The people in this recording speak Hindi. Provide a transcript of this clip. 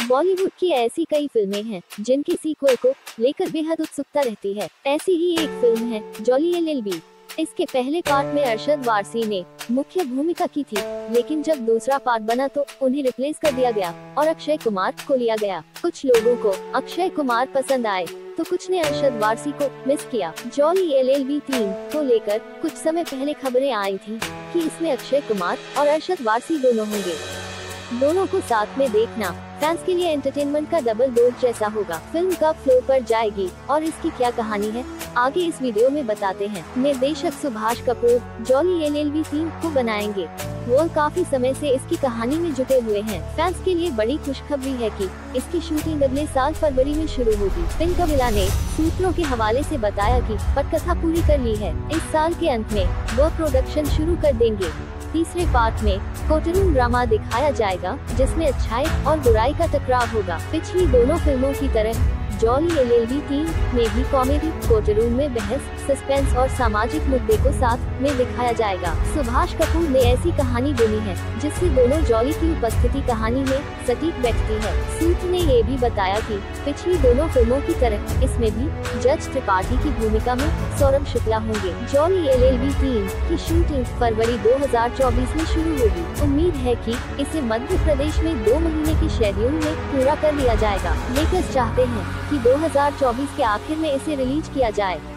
बॉलीवुड की ऐसी कई फिल्में हैं जिनकी सीक्वल को लेकर बेहद उत्सुकता रहती है। ऐसी ही एक फिल्म है जॉली एलएलबी। इसके पहले पार्ट में अरशद वारसी ने मुख्य भूमिका की थी, लेकिन जब दूसरा पार्ट बना तो उन्हें रिप्लेस कर दिया गया और अक्षय कुमार को लिया गया। कुछ लोगों को अक्षय कुमार पसंद आए तो कुछ ने अरशद वारसी को मिस किया। जॉली एलएलबी 3 को लेकर कुछ समय पहले खबरें आई थी कि इसमें अक्षय कुमार और अरशद वारसी दोनों होंगे। दोनों को साथ में देखना फैंस के लिए एंटरटेनमेंट का डबल डोज जैसा होगा। फिल्म कब फ्लोर पर जाएगी और इसकी क्या कहानी है, आगे इस वीडियो में बताते हैं। निर्देशक सुभाष कपूर जॉली एलएलबी 3 को बनाएंगे। वो काफी समय से इसकी कहानी में जुटे हुए हैं। फैंस के लिए बड़ी खुशखबरी है कि इसकी शूटिंग अगले साल फरवरी में शुरू होगी। फिल्म कबिला ने सूत्रों के हवाले से बताया कि पटकथा पूरी कर ली है। इस साल के अंत में वो प्रोडक्शन शुरू कर देंगे। तीसरे पार्ट में कोर्टरूम ड्रामा दिखाया जाएगा जिसमें अच्छाई और बुराई का टकराव होगा। पिछली दोनों फिल्मों की तरह जॉली एलएलबी 3 में भी कॉमेडी, कोर्टरूम में बहस, सस्पेंस और सामाजिक मुद्दे को साथ में दिखाया जाएगा। सुभाष कपूर ने ऐसी कहानी बुनी है जिससे दोनों जॉली की उपस्थिति कहानी में सटीक बैठती है। सूत्र ने ये भी बताया कि पिछली दोनों फिल्मों की तरह इसमें भी जज त्रिपाठी की भूमिका में सौरभ शुक्ला होंगे। जॉली एलएलबी 3 की शूटिंग फरवरी 2024 में शुरू होगी। उम्मीद है कि इसे मध्य प्रदेश में 2 महीने के शेड्यूल में पूरा कर लिया जाएगा। मेकर्स चाहते हैं कि 2024 के आखिर में इसे रिलीज किया जाए।